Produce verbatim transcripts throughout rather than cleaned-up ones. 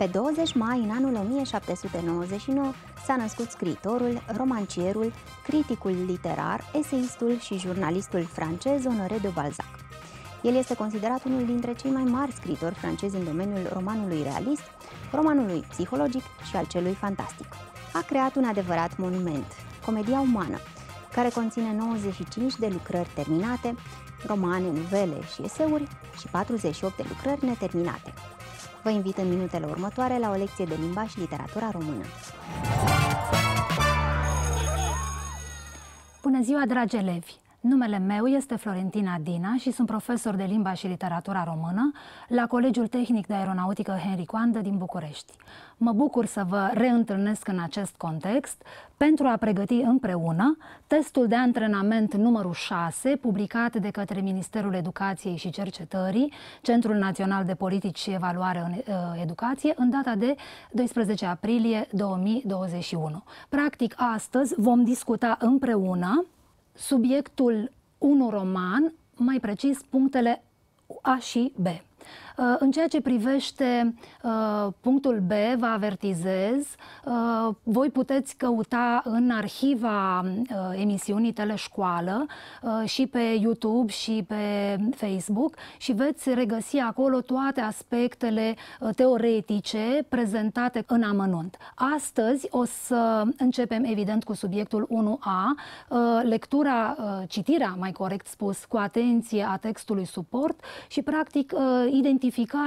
Pe douăzeci mai, în anul o mie șapte sute nouăzeci și nouă, s-a născut scriitorul, romancierul, criticul literar, eseistul și jurnalistul francez Honoré de Balzac. El este considerat unul dintre cei mai mari scriitori francezi în domeniul romanului realist, romanului psihologic și al celui fantastic. A creat un adevărat monument, Comedia umană, care conține nouăzeci și cinci de lucrări terminate, romane, novele și eseuri și patruzeci și opt de lucrări neterminate. Vă invit în minutele următoare la o lecție de limba și literatura română. Bună ziua, dragi elevi! Numele meu este Florentina Dina și sunt profesor de limba și literatura română la Colegiul Tehnic de Aeronautică Henri Coandă din București. Mă bucur să vă reîntâlnesc în acest context pentru a pregăti împreună testul de antrenament numărul șase, publicat de către Ministerul Educației și Cercetării, Centrul Național de Politici și Evaluare în Educație, în data de doisprezece aprilie două mii douăzeci și unu. Practic, astăzi vom discuta împreună subiectul unu roman, mai precis punctele A și B. În ceea ce privește uh, punctul B, vă avertizez, uh, voi puteți căuta în arhiva uh, emisiunii Teleșcoală uh, și pe YouTube și pe Facebook și veți regăsi acolo toate aspectele uh, teoretice prezentate în amănunt. Astăzi o să începem evident cu subiectul unu A, uh, lectura, uh, citirea, mai corect spus, cu atenție a textului suport și practic uh, identificarea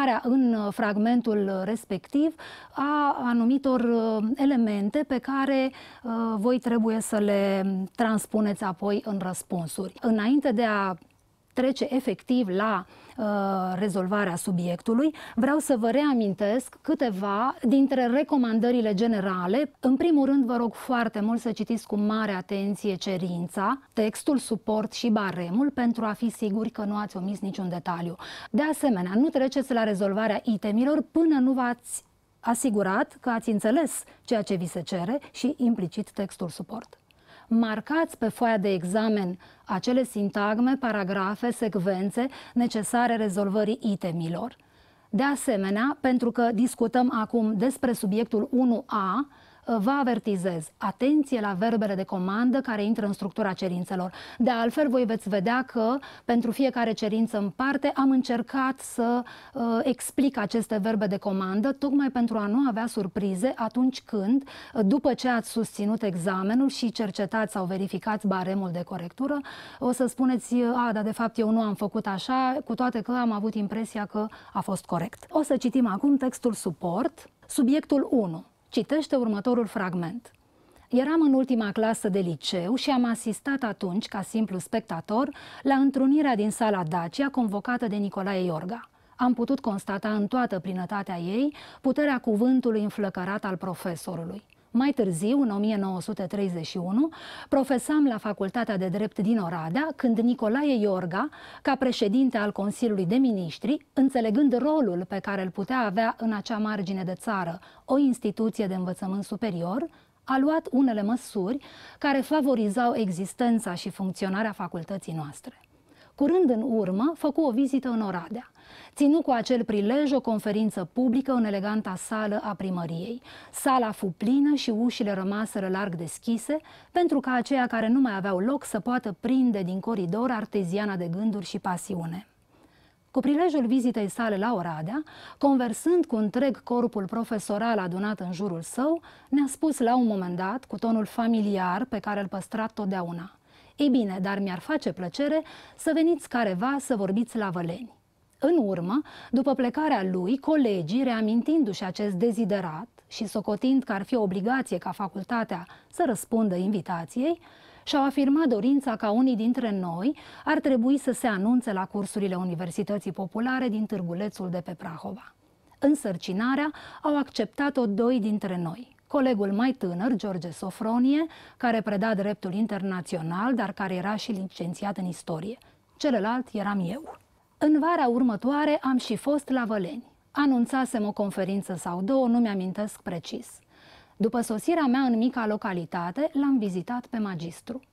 în fragmentul respectiv a anumitor elemente pe care uh, voi trebuie să le transpuneți apoi în răspunsuri. Înainte de a trece efectiv la uh, rezolvarea subiectului, vreau să vă reamintesc câteva dintre recomandările generale. În primul rând, vă rog foarte mult să citiți cu mare atenție cerința, textul, suport și baremul pentru a fi siguri că nu ați omis niciun detaliu. De asemenea, nu treceți la rezolvarea itemilor până nu v-ați asigurat că ați înțeles ceea ce vi se cere și implicit textul suport. Marcați pe foaia de examen acele sintagme, paragrafe, secvențe necesare rezolvării itemilor. De asemenea, pentru că discutăm acum despre subiectul unu A, vă avertizez, atenție la verbele de comandă care intră în structura cerințelor. De altfel, voi veți vedea că pentru fiecare cerință în parte am încercat să uh, explic aceste verbe de comandă, tocmai pentru a nu avea surprize atunci când, după ce ați susținut examenul și cercetați sau verificați baremul de corectură, o să spuneți, a, dar de fapt eu nu am făcut așa, cu toate că am avut impresia că a fost corect. O să citim acum textul suport, subiectul unu. Citește următorul fragment. Eram în ultima clasă de liceu și am asistat atunci, ca simplu spectator, la întrunirea din sala Dacia convocată de Nicolae Iorga. Am putut constata în toată plinătatea ei puterea cuvântului înflăcărat al profesorului. Mai târziu, în o mie nouă sute treizeci și unu, profesam la Facultatea de Drept din Oradea, când Nicolae Iorga, ca președinte al Consiliului de Miniștri, înțelegând rolul pe care îl putea avea în acea margine de țară o instituție de învățământ superior, a luat unele măsuri care favorizau existența și funcționarea facultății noastre. Curând în urmă, făcu o vizită în Oradea. Ținu cu acel prilej o conferință publică în eleganta sală a primăriei. Sala fu plină și ușile rămaseră larg deschise, pentru ca aceia care nu mai aveau loc să poată prinde din coridor arteziana de gânduri și pasiune. Cu prilejul vizitei sale la Oradea, conversând cu întreg corpul profesoral adunat în jurul său, ne-a spus la un moment dat, cu tonul familiar pe care îl păstra totdeauna: ei bine, dar mi-ar face plăcere să veniți careva să vorbiți la Văleni. În urmă, după plecarea lui, colegii, reamintindu-și acest deziderat și socotind că ar fi o obligație ca facultatea să răspundă invitației, și-au afirmat dorința ca unii dintre noi ar trebui să se anunțe la cursurile Universității Populare din Târgulețul de pe Prahova. Însărcinarea au acceptat-o doi dintre noi. Colegul mai tânăr, George Sofronie, care preda dreptul internațional, dar care era și licențiat în istorie. Celălalt eram eu. În vara următoare am și fost la Văleni. Anunțasem o conferință sau două, nu mi-amintesc precis. După sosirea mea în mica localitate, l-am vizitat pe magistru.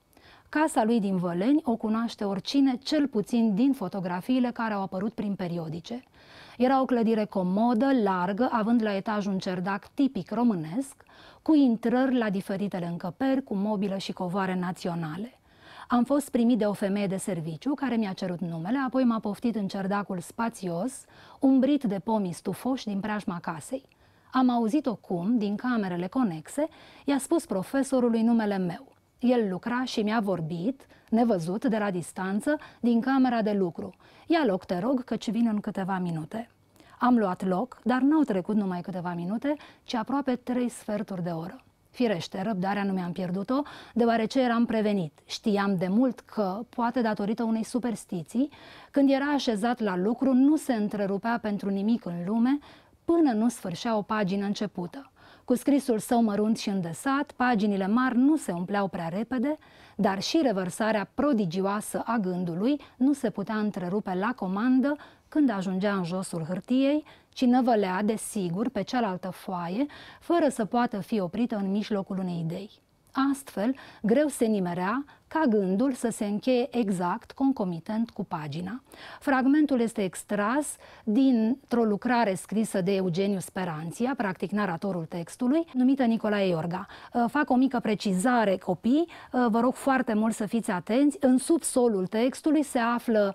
Casa lui din Văleni o cunoaște oricine, cel puțin din fotografiile care au apărut prin periodice. Era o clădire comodă, largă, având la etaj un cerdac tipic românesc, cu intrări la diferitele încăperi, cu mobilă și covoare naționale. Am fost primit de o femeie de serviciu care mi-a cerut numele, apoi m-a poftit în cerdacul spațios, umbrit de pomii stufoși din preajma casei. Am auzit-o cum, din camerele conexe, i-a spus profesorului numele meu. El lucra și mi-a vorbit, nevăzut, de la distanță, din camera de lucru. Ia loc, te rog, căci vin în câteva minute. Am luat loc, dar n-au trecut numai câteva minute, ci aproape trei sferturi de oră. Firește, răbdarea nu mi-am pierdut-o, deoarece eram prevenit. Știam de mult că, poate datorită unei superstiții, când era așezat la lucru, nu se întrerupea pentru nimic în lume, până nu sfârșea o pagină începută. Cu scrisul său mărunt și îndesat, paginile mari nu se umpleau prea repede, dar și revărsarea prodigioasă a gândului nu se putea întrerupe la comandă când ajungea în josul hârtiei, ci năvălea, desigur, pe cealaltă foaie, fără să poată fi oprită în mijlocul unei idei. Astfel, greu se nimerea ca gândul să se încheie exact, concomitent cu pagina. Fragmentul este extras dintr-o lucrare scrisă de Eugeniu Speranția, practic naratorul textului, numită Nicolae Iorga. Fac o mică precizare, copii, vă rog foarte mult să fiți atenți. În subsolul textului se află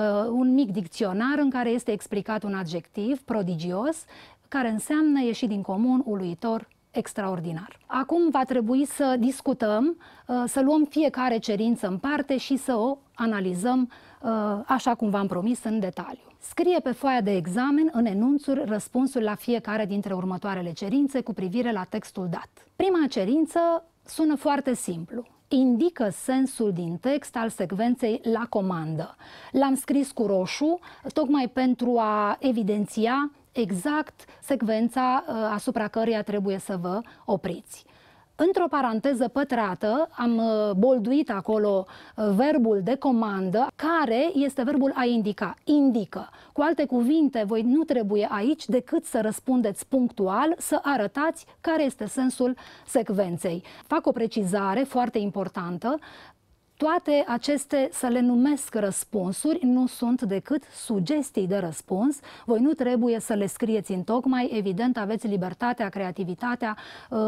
un mic dicționar în care este explicat un adjectiv prodigios, care înseamnă ieși din comun, uluitor, extraordinar. Acum va trebui să discutăm, să luăm fiecare cerință în parte și să o analizăm așa cum v-am promis în detaliu. Scrie pe foaia de examen în enunțuri răspunsul la fiecare dintre următoarele cerințe cu privire la textul dat. Prima cerință sună foarte simplu. Indică sensul din text al secvenței la comandă. L-am scris cu roșu tocmai pentru a evidenția exact secvența uh, asupra căreia trebuie să vă opriți. Într-o paranteză pătrată am uh, bolduit acolo uh, verbul de comandă, care este verbul a indica, indică. Cu alte cuvinte, voi nu trebuie aici decât să răspundeți punctual, să arătați care este sensul secvenței. Fac o precizare foarte importantă. Toate aceste, să le numesc răspunsuri, nu sunt decât sugestii de răspuns. Voi nu trebuie să le scrieți întocmai, evident aveți libertatea, creativitatea,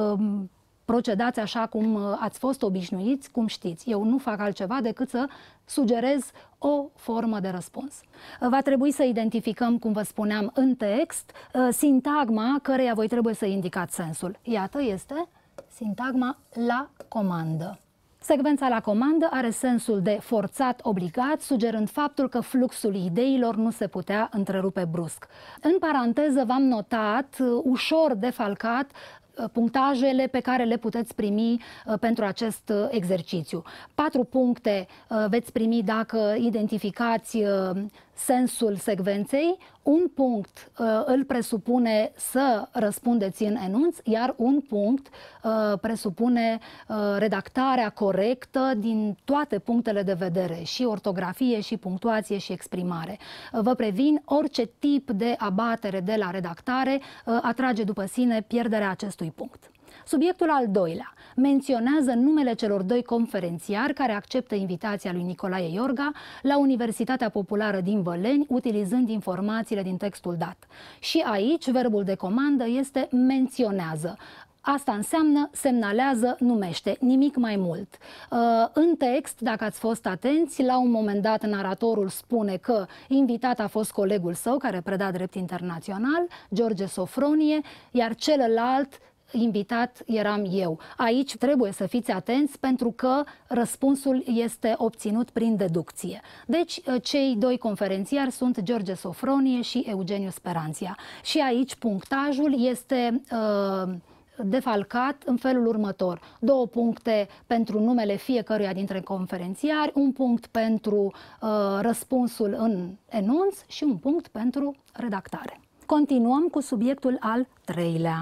procedați așa cum ați fost obișnuiți, cum știți. Eu nu fac altceva decât să sugerez o formă de răspuns. Va trebui să identificăm, cum vă spuneam, în text, sintagma căreia voi trebuie să indicați sensul. Iată, este sintagma la comandă. Secvența la comandă are sensul de forțat obligat, sugerând faptul că fluxul ideilor nu se putea întrerupe brusc. În paranteză v-am notat, ușor defalcat, punctajele pe care le puteți primi pentru acest exercițiu. Patru puncte veți primi dacă identificați sensul secvenței, un punct îl presupune să răspundeți în enunț, iar un punct presupune redactarea corectă din toate punctele de vedere, și ortografie, și punctuație, și exprimare. Vă previn, orice tip de abatere de la redactare atrage după sine pierderea acestui punct. Subiectul al doilea menționează numele celor doi conferențiari care acceptă invitația lui Nicolae Iorga la Universitatea Populară din Văleni, utilizând informațiile din textul dat. Și aici verbul de comandă este menționează. Asta înseamnă semnalează, numește, nimic mai mult. În text, dacă ați fost atenți, la un moment dat naratorul spune că invitat a fost colegul său care preda drept internațional, George Sofronie, iar celălalt invitat eram eu. Aici trebuie să fiți atenți pentru că răspunsul este obținut prin deducție. Deci, cei doi conferențiari sunt George Sofronie și Eugeniu Speranția. Și aici punctajul este uh, defalcat în felul următor. Două puncte pentru numele fiecăruia dintre conferențiari, un punct pentru uh, răspunsul în enunț și un punct pentru redactare. Continuăm cu subiectul al treilea.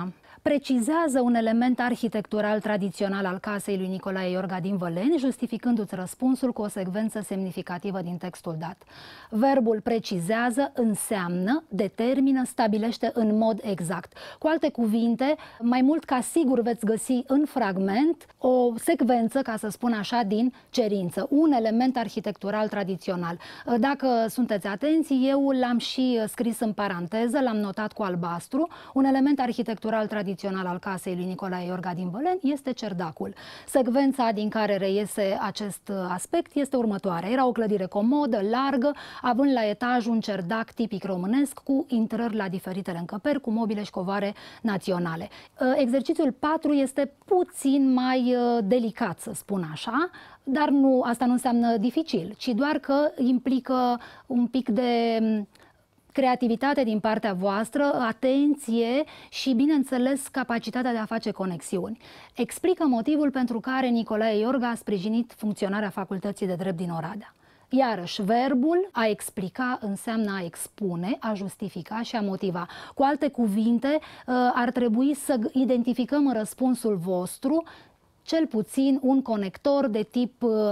precizează un element arhitectural tradițional al casei lui Nicolae Iorga din Văleni, justificându-ți răspunsul cu o secvență semnificativă din textul dat. Verbul precizează înseamnă, determină, stabilește în mod exact. Cu alte cuvinte, mai mult ca sigur veți găsi în fragment o secvență, ca să spun așa, din cerință, un element arhitectural tradițional. Dacă sunteți atenți, eu l-am și scris în paranteză, l-am notat cu albastru. Un element arhitectural tradițional al casei lui Nicolae Iorga din Văleni este cerdacul. Secvența din care reiese acest aspect este următoarea. Era o clădire comodă, largă, având la etaj un cerdac tipic românesc cu intrări la diferitele încăperi, cu mobile și covoare naționale. Exercițiul patru este puțin mai delicat, să spun așa, dar nu, asta nu înseamnă dificil, ci doar că implică un pic de creativitate din partea voastră, atenție și, bineînțeles, capacitatea de a face conexiuni. Explică motivul pentru care Nicolae Iorga a sprijinit funcționarea Facultății de Drept din Oradea. Iarăși, verbul a explica înseamnă a expune, a justifica și a motiva. Cu alte cuvinte, ar trebui să identificăm în răspunsul vostru cel puțin un conector de tip uh,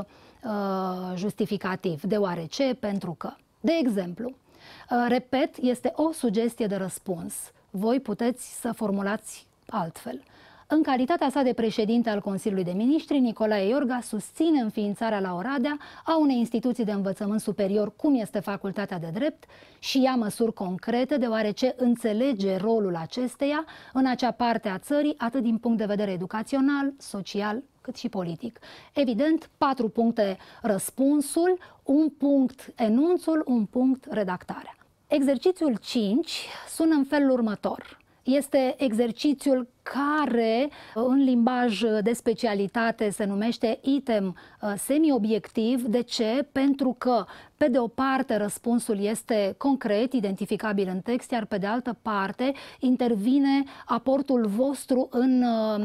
justificativ, deoarece, pentru că. De exemplu, uh, repet, este o sugestie de răspuns. Voi puteți să formulați altfel. În calitatea sa de președinte al Consiliului de Ministri, Nicolae Iorga susține înființarea la Oradea a unei instituții de învățământ superior, cum este Facultatea de Drept, și ia măsuri concrete, deoarece înțelege rolul acesteia în acea parte a țării, atât din punct de vedere educațional, social, cât și politic. Evident, patru puncte răspunsul, un punct enunțul, un punct redactarea. Exercițiul cinci sună în felul următor. Este exercițiul care în limbaj de specialitate se numește item semi-obiectiv. De ce? Pentru că, pe de o parte, răspunsul este concret, identificabil în text, iar pe de altă parte intervine aportul vostru în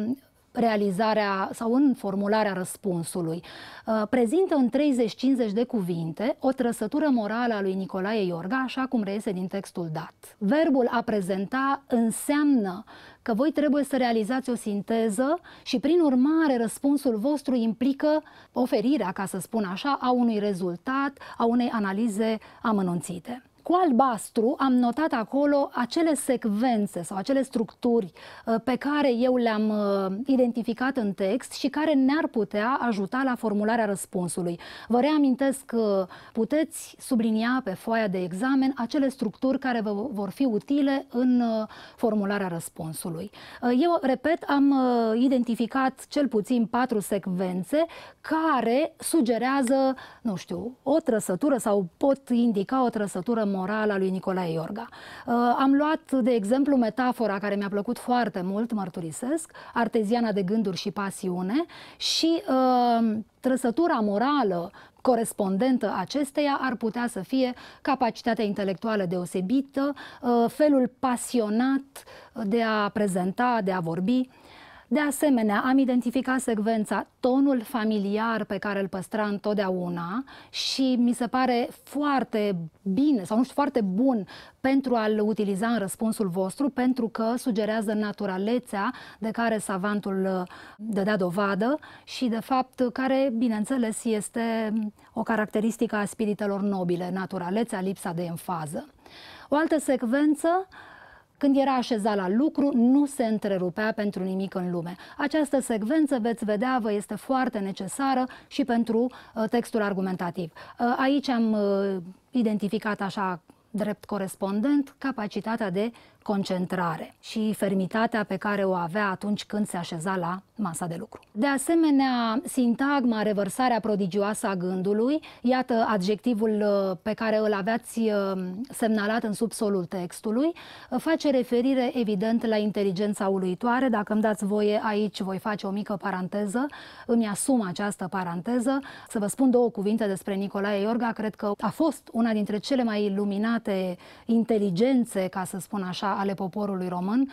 realizarea sau în formularea răspunsului. Prezintă în treizeci cincizeci de cuvinte o trăsătură morală a lui Nicolae Iorga, așa cum reiese din textul dat. Verbul a prezenta înseamnă că voi trebuie să realizați o sinteză și, prin urmare, răspunsul vostru implică oferirea, ca să spun așa, a unui rezultat, a unei analize amănunțite. Cu albastru am notat acolo acele secvențe sau acele structuri pe care eu le-am identificat în text și care ne-ar putea ajuta la formularea răspunsului. Vă reamintesc că puteți sublinia pe foaia de examen acele structuri care vă vor fi utile în formularea răspunsului. Eu, repet, am identificat cel puțin patru secvențe care sugerează, nu știu, o trăsătură sau pot indica o trăsătură morală a lui Nicolae Iorga. Uh, am luat, de exemplu, metafora care mi-a plăcut foarte mult, mărturisesc, arteziana de gânduri și pasiune, și uh, trăsătura morală corespondentă acesteia ar putea să fie capacitatea intelectuală deosebită, uh, felul pasionat de a prezenta, de a vorbi. De asemenea, am identificat secvența, tonul familiar pe care îl păstra întotdeauna și mi se pare foarte bine, sau nu știu, foarte bun pentru a-l utiliza în răspunsul vostru, pentru că sugerează naturalețea de care savantul dădea dovadă și, de fapt, care, bineînțeles, este o caracteristică a spiritelor nobile, naturalețea, lipsa de emfază. O altă secvență: când era așezat la lucru, nu se întrerupea pentru nimic în lume. Această secvență, veți vedea, vă este foarte necesară și pentru uh, textul argumentativ. Uh, aici am uh, identificat așa, drept corespondent, capacitatea de concentrare și fermitatea pe care o avea atunci când se așeza la masa de lucru. De asemenea, sintagma, revărsarea prodigioasă a gândului, iată adjectivul pe care îl aveați semnalat în subsolul textului, face referire evident la inteligența uluitoare. Dacă îmi dați voie, aici voi face o mică paranteză, îmi asum această paranteză, să vă spun două cuvinte despre Nicolae Iorga. Cred că a fost una dintre cele mai iluminate inteligențe, ca să spun așa, ale poporului român.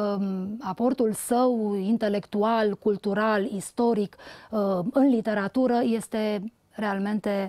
Aportul său intelectual, cultural, istoric, în literatură este realmente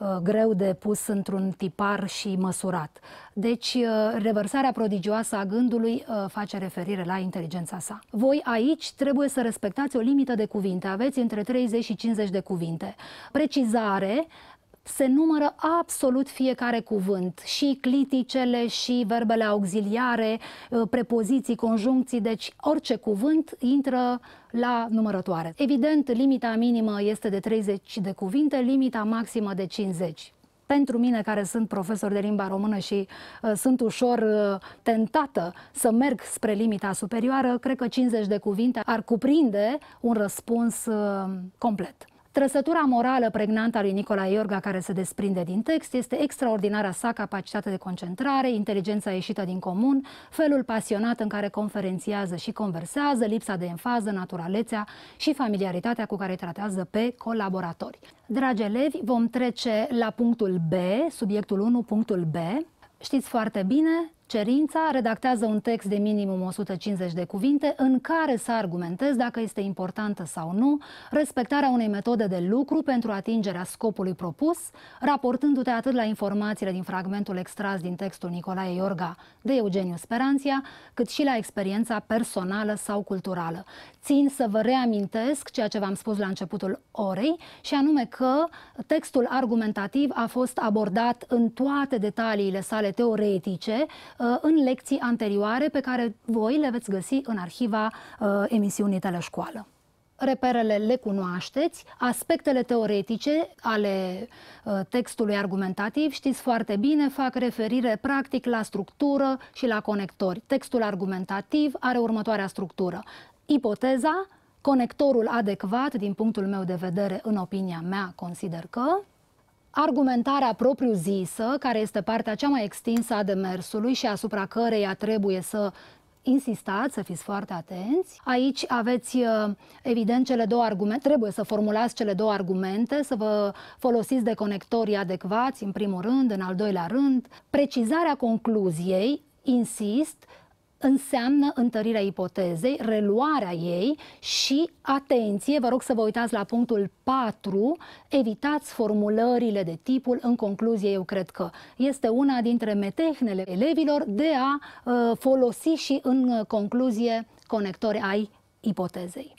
greu de pus într-un tipar și măsurat. Deci, revărsarea prodigioasă a gândului face referire la inteligența sa. Voi aici trebuie să respectați o limită de cuvinte. Aveți între treizeci și cincizeci de cuvinte. Precizare: se numără absolut fiecare cuvânt, și cliticele, și verbele auxiliare, prepoziții, conjuncții, deci orice cuvânt intră la numărătoare. Evident, limita minimă este de treizeci de cuvinte, limita maximă de cincizeci. Pentru mine, care sunt profesor de limba română și uh, sunt ușor uh, tentată să merg spre limita superioară, cred că cincizeci de cuvinte ar cuprinde un răspuns uh, complet. Trăsătura morală pregnantă a lui Nicolae Iorga care se desprinde din text este extraordinara sa capacitate de concentrare, inteligența ieșită din comun, felul pasionat în care conferențiază și conversează, lipsa de enfază, naturalețea și familiaritatea cu care tratează pe colaboratori. Dragi elevi, vom trece la punctul B, subiectul unu, punctul B. Știți foarte bine, cerința: redactează un text de minimum o sută cincizeci de cuvinte în care să argumentezi dacă este importantă sau nu respectarea unei metode de lucru pentru atingerea scopului propus, raportându-te atât la informațiile din fragmentul extras din textul Nicolae Iorga de Eugeniu Speranția, cât și la experiența personală sau culturală. Țin să vă reamintesc ceea ce v-am spus la începutul orei, și anume că textul argumentativ a fost abordat în toate detaliile sale teoretice în lecții anterioare pe care voi le veți găsi în arhiva uh, emisiunii Teleșcoală. Reperele le cunoașteți, aspectele teoretice ale uh, textului argumentativ, știți foarte bine, fac referire practic la structură și la conectori. Textul argumentativ are următoarea structură: ipoteza, conectorul adecvat, din punctul meu de vedere, în opinia mea, consider că argumentarea propriu-zisă, care este partea cea mai extinsă a demersului și asupra căreia trebuie să insistați, să fiți foarte atenți. Aici aveți, evident, cele două argumente, trebuie să formulați cele două argumente, să vă folosiți de conectorii adecvați, în primul rând, în al doilea rând. Precizarea concluziei, insist, înseamnă întărirea ipotezei, reluarea ei și, atenție, vă rog să vă uitați la punctul patru, evitați formulările de tipul în concluzie. Eu cred că este una dintre metehnele elevilor de a uh, folosi și în concluzie conectori ai ipotezei.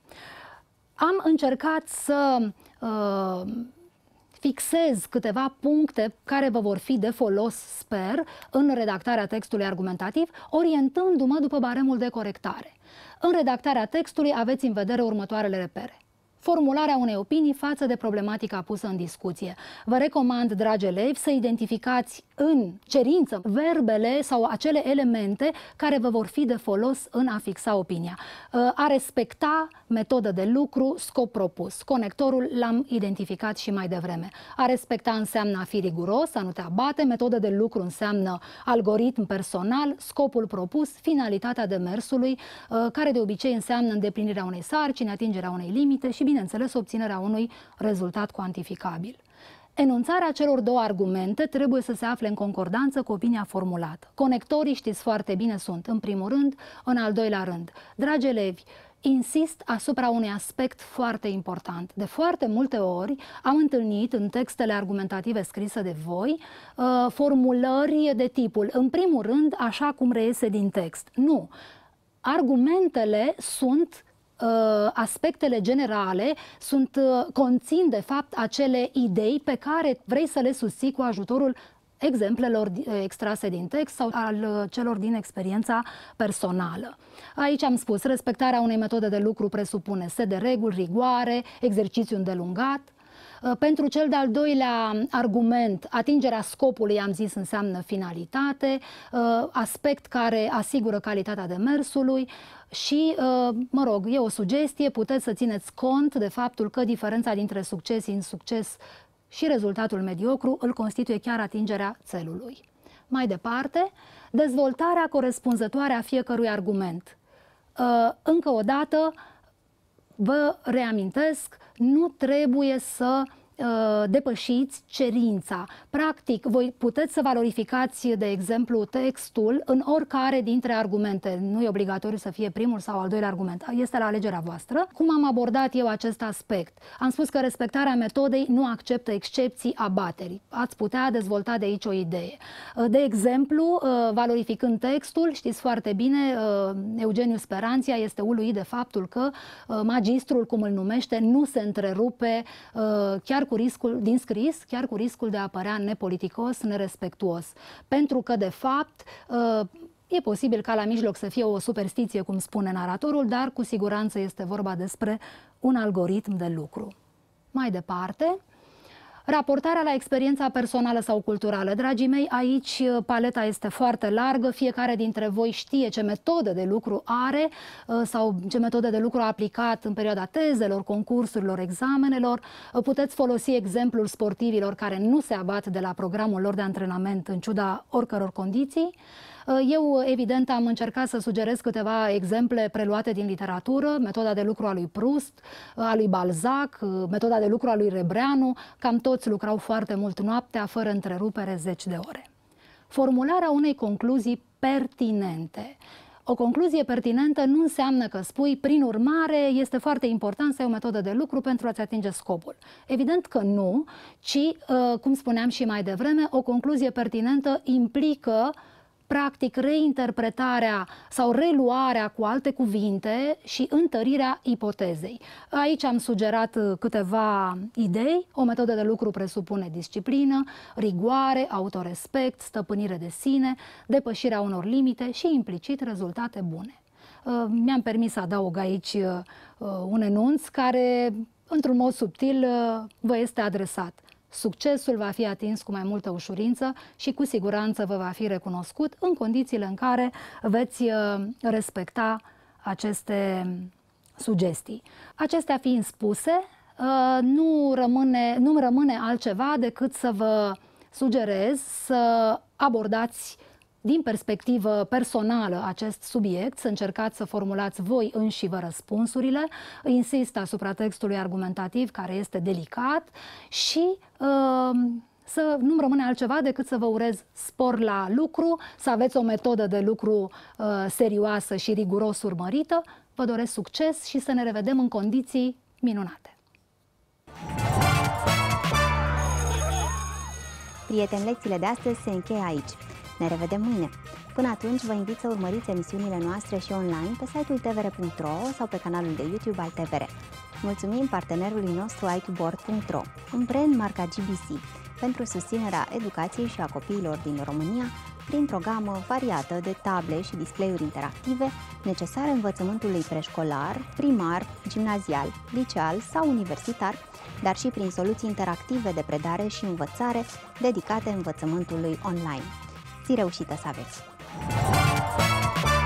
Am încercat să uh, fixez câteva puncte care vă vor fi de folos, sper, în redactarea textului argumentativ, orientându-mă după baremul de corectare. În redactarea textului aveți în vedere următoarele repere: formularea unei opinii față de problematica pusă în discuție. Vă recomand, dragi elevi, să identificați în cerință verbele sau acele elemente care vă vor fi de folos în a fixa opinia. A respecta metodă de lucru, scop propus. Conectorul l-am identificat și mai devreme. A respecta înseamnă a fi riguros, a nu te abate. Metodă de lucru înseamnă algoritm personal, scopul propus, finalitatea demersului, care de obicei înseamnă îndeplinirea unei sarcini, atingerea unei limite și, bineînțeles, obținerea unui rezultat cuantificabil. Enunțarea celor două argumente trebuie să se afle în concordanță cu opinia formulată. Conectorii, știți foarte bine, sunt în primul rând, în al doilea rând. Dragi elevi, insist asupra unui aspect foarte important. De foarte multe ori am întâlnit în textele argumentative scrise de voi formulări de tipul, în primul rând, așa cum reiese din text. Nu. Argumentele sunt aspectele generale, sunt, conțin de fapt acele idei pe care vrei să le susții cu ajutorul exemplelor extrase din text sau al celor din experiența personală. Aici am spus, respectarea unei metode de lucru presupune set de reguli, rigoare, exercițiu îndelungat. Pentru cel de-al doilea argument, atingerea scopului, am zis, înseamnă finalitate, aspect care asigură calitatea demersului și, mă rog, e o sugestie, puteți să țineți cont de faptul că diferența dintre succes, insucces și rezultatul mediocru îl constituie chiar atingerea țelului. Mai departe, dezvoltarea corespunzătoare a fiecărui argument. Încă o dată, vă reamintesc, nu trebuie să depășiți cerința. Practic, voi puteți să valorificați, de exemplu, textul în oricare dintre argumente. Nu e obligatoriu să fie primul sau al doilea argument. Este la alegerea voastră. Cum am abordat eu acest aspect? Am spus că respectarea metodei nu acceptă excepții abaterii. Ați putea dezvolta de aici o idee. De exemplu, valorificând textul, știți foarte bine, Eugeniu Speranția este uluit de faptul că magistrul, cum îl numește, nu se întrerupe chiar cu riscul, din scris, chiar cu riscul de a apărea nepoliticos, nerespectuos. Pentru că, de fapt, e posibil ca la mijloc să fie o superstiție, cum spune naratorul, dar cu siguranță este vorba despre un algoritm de lucru. Mai departe, raportarea la experiența personală sau culturală. Dragii mei, aici paleta este foarte largă, fiecare dintre voi știe ce metodă de lucru are sau ce metodă de lucru a aplicat în perioada tezelor, concursurilor, examenelor. Puteți folosi exemplul sportivilor care nu se abat de la programul lor de antrenament în ciuda oricăror condiții. Eu, evident, am încercat să sugerez câteva exemple preluate din literatură, metoda de lucru a lui Proust, a lui Balzac, metoda de lucru a lui Rebreanu, cam toți lucrau foarte mult noaptea, fără întrerupere, zeci de ore. Formularea unei concluzii pertinente. O concluzie pertinentă nu înseamnă că spui, prin urmare, este foarte important să ai o metodă de lucru pentru a-ți atinge scopul. Evident că nu, ci, cum spuneam și mai devreme, o concluzie pertinentă implică practic reinterpretarea sau reluarea cu alte cuvinte și întărirea ipotezei. Aici am sugerat câteva idei. O metodă de lucru presupune disciplină, rigoare, autorespect, stăpânire de sine, depășirea unor limite și implicit rezultate bune. Mi-am permis să adaug aici un enunț care, într-un mod subtil, vă este adresat. Succesul va fi atins cu mai multă ușurință și cu siguranță vă va fi recunoscut în condițiile în care veți respecta aceste sugestii. Acestea fiind spuse, nu rămâne, nu rămâne altceva decât să vă sugerez să abordați din perspectivă personală acest subiect, să încercați să formulați voi înși vă răspunsurile. Insist asupra textului argumentativ, care este delicat, și uh, să nu-mi rămâne altceva decât să vă urez spor la lucru, să aveți o metodă de lucru uh, serioasă și riguros urmărită. Vă doresc succes și să ne revedem în condiții minunate. Prieteni, lecțiile de astăzi se încheie aici. Ne revedem mâine. Până atunci, vă invit să urmăriți emisiunile noastre și online pe site-ul t v r punct r o sau pe canalul de YouTube al T V R. Mulțumim partenerului nostru I Q board punct r o, un brand marca G B C, pentru susținerea educației și a copiilor din România printr-o gamă variată de table și display-uri interactive necesare învățământului preșcolar, primar, gimnazial, liceal sau universitar, dar și prin soluții interactive de predare și învățare dedicate învățământului online. Zi reușită să aveți!